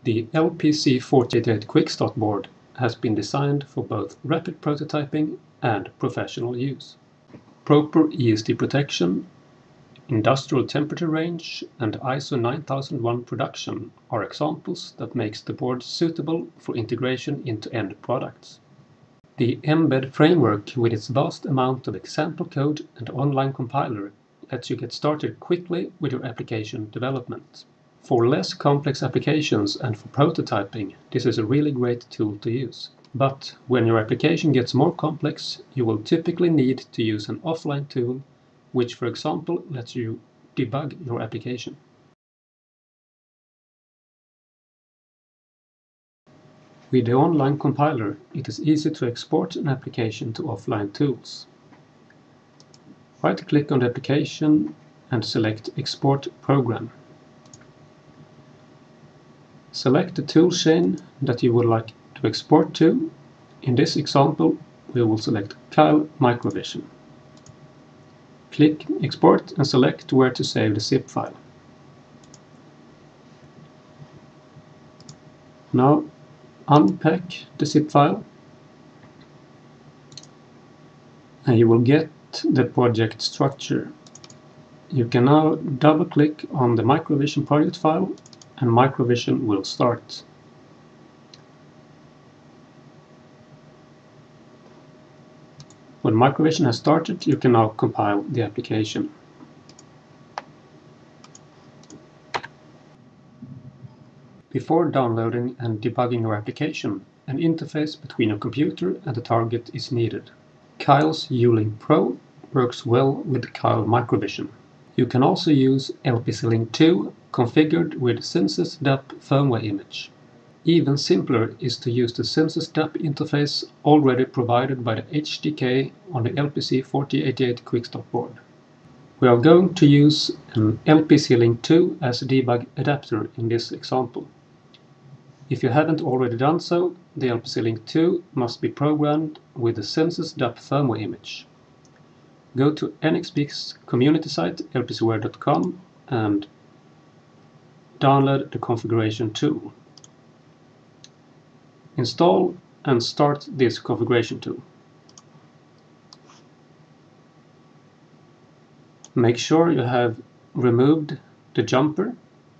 The LPC4088 QuickStart Board has been designed for both rapid prototyping and professional use. Proper ESD protection, industrial temperature range, and ISO 9001 production are examples that makes the board suitable for integration into end products. The mbed framework, with its vast amount of example code and online compiler, lets you get started quickly with your application development. For less complex applications and for prototyping, this is a really great tool to use. But when your application gets more complex, you will typically need to use an offline tool, which, for example, lets you debug your application. With the online compiler, it is easy to export an application to offline tools. Right-click on the application and select Export Program. Select the toolchain that you would like to export to. In this example, we will select Keil MicroVision. Click Export and select where to save the zip file. Now unpack the zip file and you will get the project structure. You can now double-click on the MicroVision project file and MicroVision will start. When MicroVision has started, you can now compile the application. Before downloading and debugging your application, an interface between your computer and the target is needed. Keil's uLink Pro works well with Keil MicroVision. You can also use LPC 2 configured with Census DAP firmware image. Even simpler is to use the Census DAP interface already provided by the HDK on the LPC4088 QuickStart Board. We are going to use an LPC 2 as a debug adapter in this example. If you haven't already done so, the LPC 2 must be programmed with the Census DAP firmware image. Go to NXP's community site lpcware.com and download the configuration tool. Install and start this configuration tool. Make sure you have removed the jumper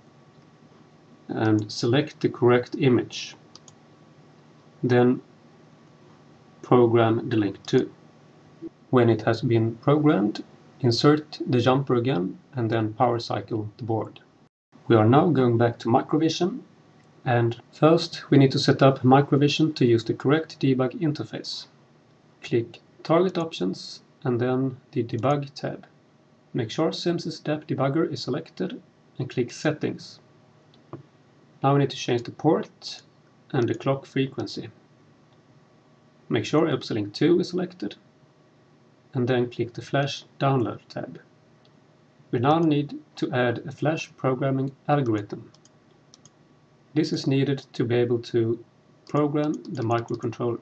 and select the correct image. Then program the link to. When it has been programmed, insert the jumper again and then power cycle the board. We are now going back to MicroVision, and first we need to set up MicroVision to use the correct debug interface. Click Target Options and then the Debug tab. Make sure Census DAP Debugger is selected and click Settings. Now we need to change the port and the clock frequency. Make sure LPC 2 is selected and then click the Flash Download tab. We now need to add a Flash programming algorithm. This is needed to be able to program the microcontroller.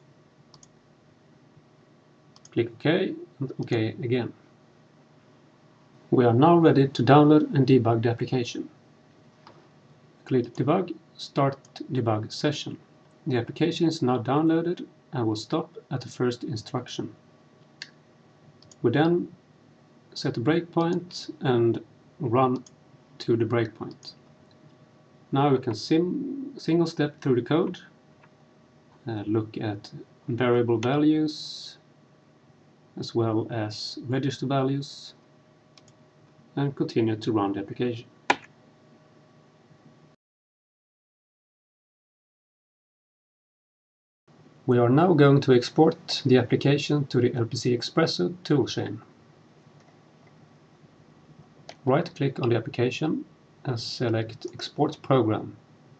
Click OK and OK again. We are now ready to download and debug the application. Click Debug, Start Debug Session. The application is now downloaded and will stop at the first instruction. We then set a breakpoint and run to the breakpoint. Now we can single step through the code, look at variable values as well as register values, and continue to run the application. We are now going to export the application to the LPCXpresso toolchain. Right-click on the application and select Export Program.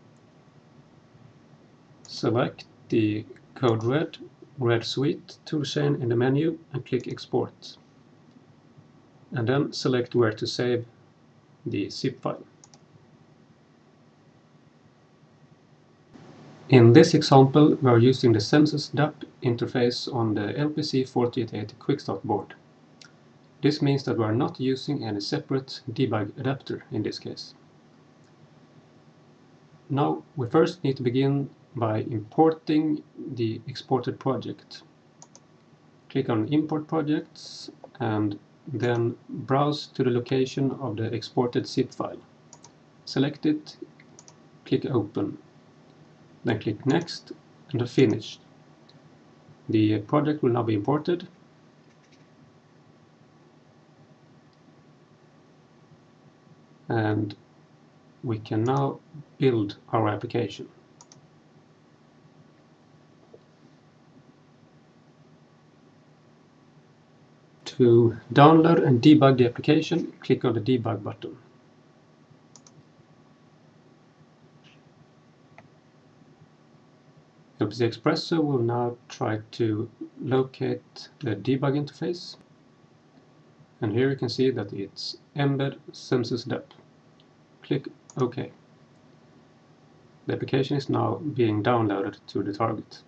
Select the Code Red Suite toolchain in the menu and click Export. And then select where to save the zip file. In this example, we are using the Census DAP interface on the LPC4088 QuickStart Board. This means that we are not using any separate debug adapter in this case. Now we first need to begin by importing the exported project. Click on Import Projects and then browse to the location of the exported zip file. Select it, click Open, then click Next and Finish. The project will now be imported. And we can now build our application. To download and debug the application, click on the Debug button. LPCXpresso will now try to locate the debug interface. And here you can see that it's mbed census.dep. Click OK. The application is now being downloaded to the target.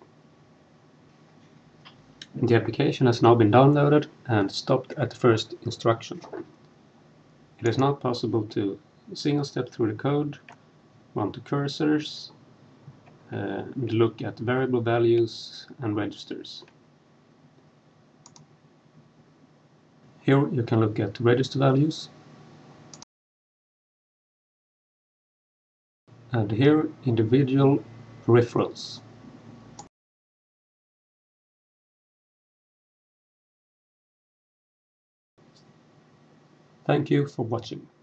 The application has now been downloaded and stopped at the first instruction. It is now possible to single step through the code, run to cursors, and look at variable values and registers. Here you can look at register values, and here individual peripherals. Thank you for watching.